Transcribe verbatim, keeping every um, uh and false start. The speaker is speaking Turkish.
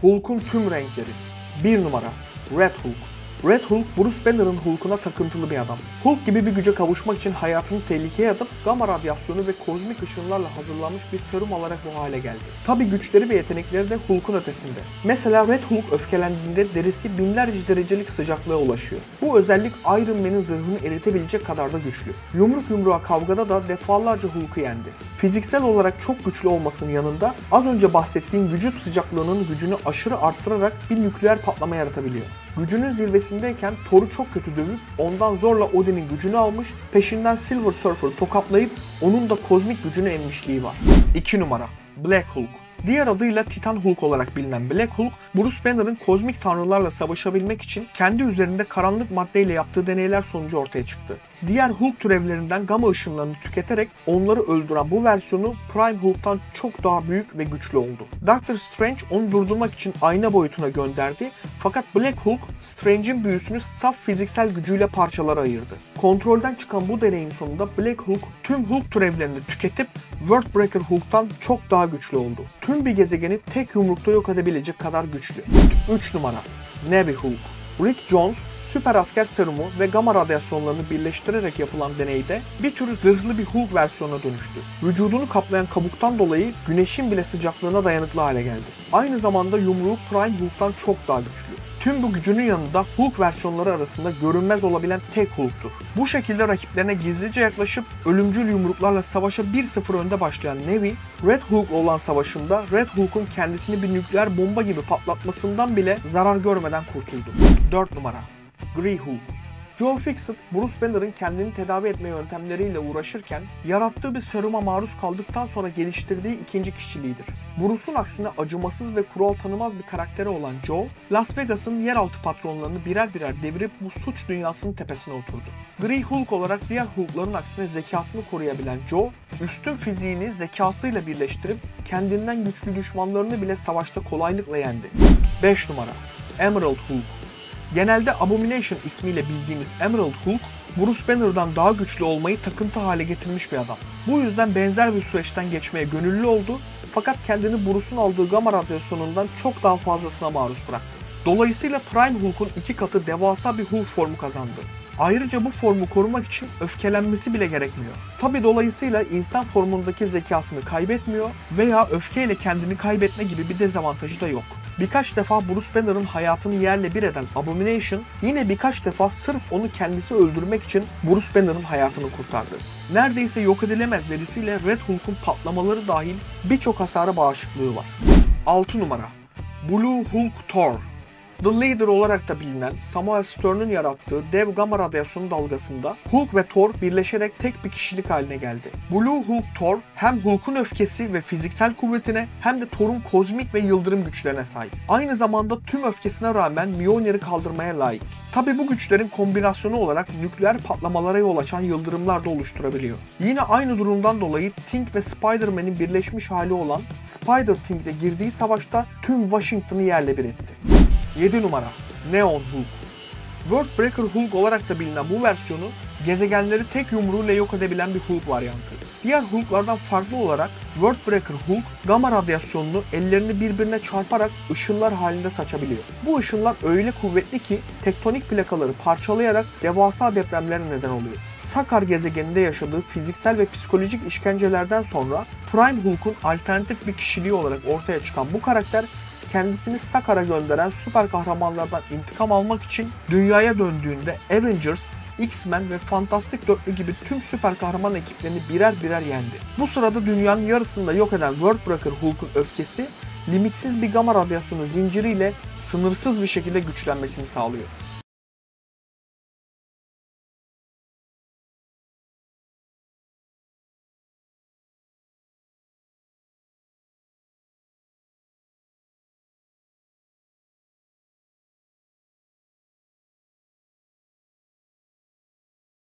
Hulk'un tüm renkleri. bir numara Red Hulk. Red Hulk, Bruce Banner'ın Hulk'una takıntılı bir adam. Hulk gibi bir güce kavuşmak için hayatını tehlikeye atıp gamma radyasyonu ve kozmik ışınlarla hazırlanmış bir serum alarak bu hale geldi. Tabi güçleri ve yetenekleri de Hulk'un ötesinde. Mesela Red Hulk öfkelendiğinde derisi binlerce derecelik sıcaklığa ulaşıyor. Bu özellik Iron Man'in zırhını eritebilecek kadar da güçlü. Yumruk yumruğa kavgada da defalarca Hulk'u yendi. Fiziksel olarak çok güçlü olmasının yanında az önce bahsettiğim vücut sıcaklığının gücünü aşırı arttırarak bir nükleer patlama yaratabiliyor. Gücünün zirvesindeyken Thor'u çok kötü dövüp ondan zorla Odin'in gücünü almış, peşinden Silver Surfer'ı tokatlayıp onun da kozmik gücünü emmişliği var. iki numara Black Hulk. Diğer adıyla Titan Hulk olarak bilinen Black Hulk, Bruce Banner'ın kozmik tanrılarla savaşabilmek için kendi üzerinde karanlık maddeyle yaptığı deneyler sonucu ortaya çıktı. Diğer Hulk türevlerinden gamma ışınlarını tüketerek onları öldüren bu versiyonu Prime Hulk'tan çok daha büyük ve güçlü oldu. Doctor Strange onu durdurmak için ayna boyutuna gönderdi, fakat Black Hulk, Strange'in büyüsünü saf fiziksel gücüyle parçalara ayırdı. Kontrolden çıkan bu deneyin sonunda Black Hulk tüm Hulk türevlerini tüketip Worldbreaker Hulk'tan çok daha güçlü oldu. Tüm bir gezegeni tek yumrukta yok edebilecek kadar güçlü. üç numara Navy Hulk. Rick Jones, süper asker serumu ve gamma radyasyonlarını birleştirerek yapılan deneyde bir tür zırhlı bir Hulk versiyonuna dönüştü. Vücudunu kaplayan kabuktan dolayı güneşin bile sıcaklığına dayanıklı hale geldi. Aynı zamanda yumruğu Prime Hulk'tan çok daha güçlü. Tüm bu gücünün yanında Hulk versiyonları arasında görünmez olabilen tek Hulk'tur. Bu şekilde rakiplerine gizlice yaklaşıp ölümcül yumruklarla savaşa bir sıfır önde başlayan Navy, Red Hulk olan savaşında Red Hulk'un kendisini bir nükleer bomba gibi patlatmasından bile zarar görmeden kurtuldu. dört numara Grey Hulk. Joe Fixit, Bruce Banner'ın kendini tedavi etme yöntemleriyle uğraşırken yarattığı bir seruma maruz kaldıktan sonra geliştirdiği ikinci kişiliğidir. Bruce'un aksine acımasız ve kural tanımaz bir karakteri olan Joe, Las Vegas'ın yeraltı patronlarını birer birer devirip bu suç dünyasının tepesine oturdu. Grey Hulk olarak diğer Hulk'ların aksine zekasını koruyabilen Joe, üstün fiziğini zekasıyla birleştirip kendinden güçlü düşmanlarını bile savaşta kolaylıkla yendi. beş numara Emerald Hulk. Genelde Abomination ismiyle bildiğimiz Emerald Hulk, Bruce Banner'dan daha güçlü olmayı takıntı hale getirmiş bir adam. Bu yüzden benzer bir süreçten geçmeye gönüllü oldu, fakat kendini Bruce'un aldığı gamma radyasyonundan çok daha fazlasına maruz bıraktı. Dolayısıyla Prime Hulk'un iki katı devasa bir Hulk formu kazandı. Ayrıca bu formu korumak için öfkelenmesi bile gerekmiyor. Tabi dolayısıyla insan formundaki zekasını kaybetmiyor veya öfkeyle kendini kaybetme gibi bir dezavantajı da yok. Birkaç defa Bruce Banner'ın hayatını yerle bir eden Abomination, yine birkaç defa sırf onu kendisi öldürmek için Bruce Banner'ın hayatını kurtardı. Neredeyse yok edilemez derisiyle Red Hulk'un patlamaları dahil birçok hasara bağışıklığı var. altı numara Blue Hulk Thor. The Leader olarak da bilinen Samuel Stern'ın yarattığı dev gamma radyasyonu dalgasında Hulk ve Thor birleşerek tek bir kişilik haline geldi. Blue Hulk Thor hem Hulk'un öfkesi ve fiziksel kuvvetine hem de Thor'un kozmik ve yıldırım güçlerine sahip. Aynı zamanda tüm öfkesine rağmen Mjolnir'i kaldırmaya layık. Tabi bu güçlerin kombinasyonu olarak nükleer patlamalara yol açan yıldırımlar da oluşturabiliyor. Yine aynı durumdan dolayı Thing ve Spider-Man'in birleşmiş hali olan Spider-Thing ile girdiği savaşta tüm Washington'ı yerle bir etti. yedi numara Neon Hulk. Worldbreaker Hulk olarak da bilinen bu versiyonu gezegenleri tek yumruğuyla yok edebilen bir Hulk varyantı. Diğer Hulk'lardan farklı olarak Worldbreaker Hulk gamma radyasyonunu ellerini birbirine çarparak ışınlar halinde saçabiliyor. Bu ışınlar öyle kuvvetli ki tektonik plakaları parçalayarak devasa depremlere neden oluyor. Sakar gezegeninde yaşadığı fiziksel ve psikolojik işkencelerden sonra Prime Hulk'un alternatif bir kişiliği olarak ortaya çıkan bu karakter, kendisini Sakar'a gönderen süper kahramanlardan intikam almak için dünyaya döndüğünde Avengers, X-Men ve Fantastic Dörtlü gibi tüm süper kahraman ekiplerini birer birer yendi. Bu sırada dünyanın yarısını da yok eden Worldbreaker Hulk'un öfkesi, limitsiz bir gamma radyasyonu zinciriyle sınırsız bir şekilde güçlenmesini sağlıyor.